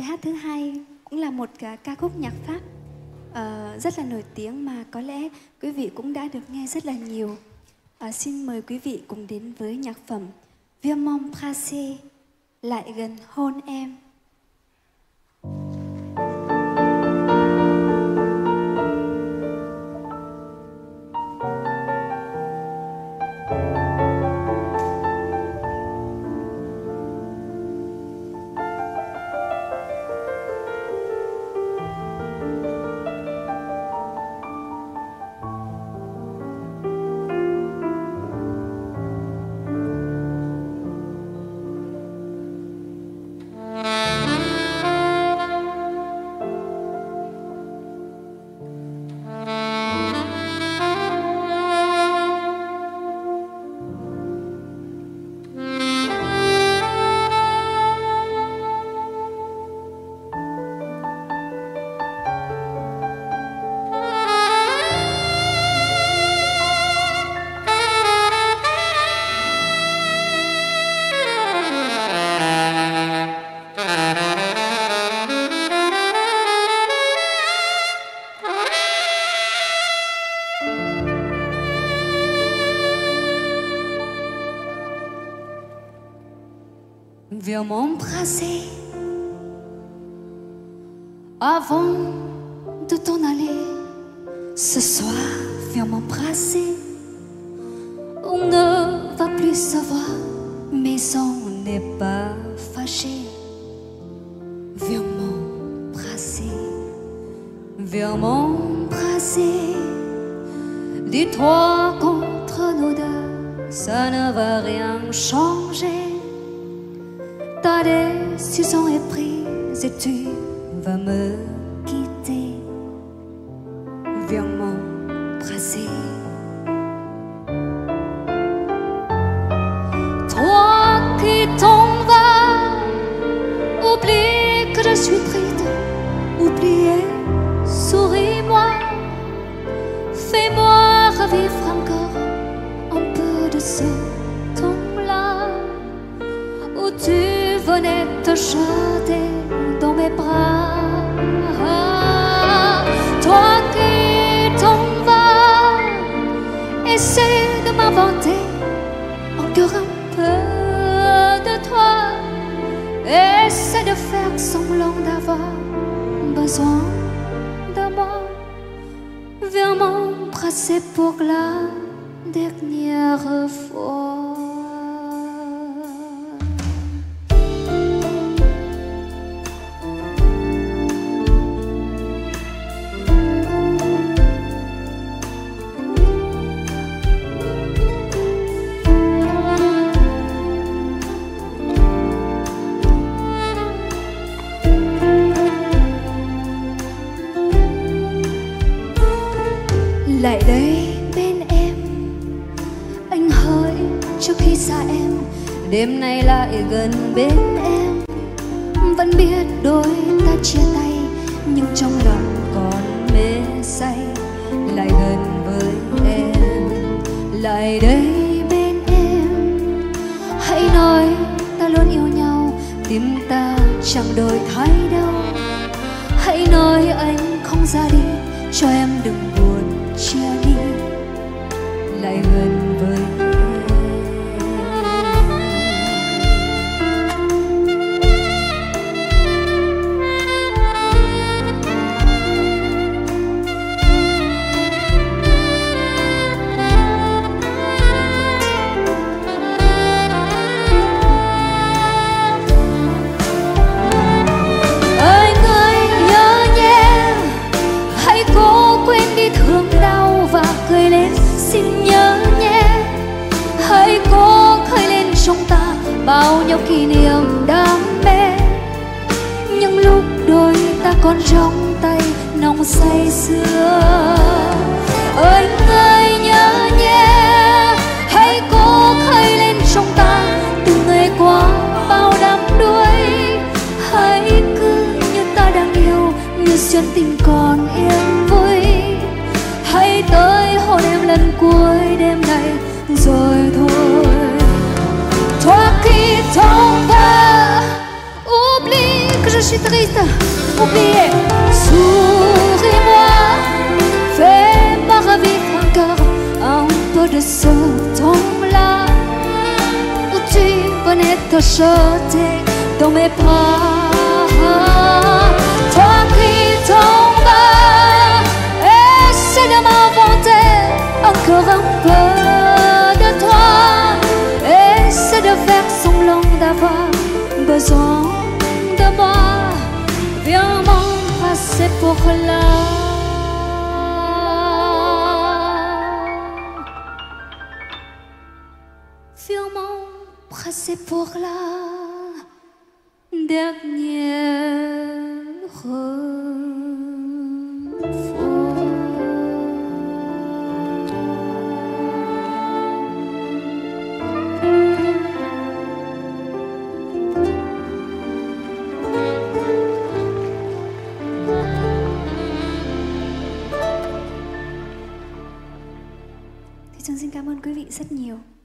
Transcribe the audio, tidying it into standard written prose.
hát thứ hai cũng là một ca khúc nhạc Pháp rất là nổi tiếng mà có lẽ quý vị cũng đã được nghe rất là nhiều. Xin mời quý vị cùng đến với nhạc phẩm Vieux m'embrasser, lại gần hôn em. Viens m'embrasser avant de t'en aller. Ce soir, viens m'embrasser. On ne va plus se voir, mais on n'est pas fâché. Viens m'embrasser, viens m'embrasser. Dis-toi qu'entre nous deux, ça ne va rien changer. Ta décision est prise et tu vas me quitter. Viens m'embrasser. Toi qui t'en vas, oublie que je suis triste. Oubliez, souris-moi. Fais-moi revivre encore un peu de ce temps-là où tu venais te jeter dans mes bras. Toi qui t'en vas, essaie de m'inventer encore un peu de toi. Essaie de faire semblant d'avoir besoin de moi. Viens m'embrasser pour la dernière fois. Lại đây bên em, anh hỡi trước khi xa em. Đêm nay lại gần bên em, Vẫn biết đôi ta chia tay, nhưng trong lòng còn mê say. lại gần với em. Lại đây bên em, hãy nói ta luôn yêu nhau, tim ta chẳng đổi thay đâu. Hãy nói anh không ra đi, cho em đừng buồn chia đi. Lại gần với bao nhiêu kỷ niệm đam mê. Những lúc đôi ta còn trong tay nồng say sưa. Anh ơi nhớ nhé, hãy cố khơi lên trong ta từ ngày qua bao đắm đuối. Hãy cứ như ta đang yêu, như duyên tình còn yên vui. Hãy tới hôn em lần cuối đêm này rồi thôi. Toi qui t'en vas, oublie que je suis triste, oubliez. Souris-moi, fais-moi revivre encore un peu de ce temps-là où tu venais te jeter dans mes bras. Toi qui tombes, essaie de m'inventer encore un peu de toi. Essaie de faire semblant d'avoir besoin de moi. Viens m'embrasser pour là. Viens m'embrasser pour la dernière fois. Thì Trường xin cảm ơn quý vị rất nhiều.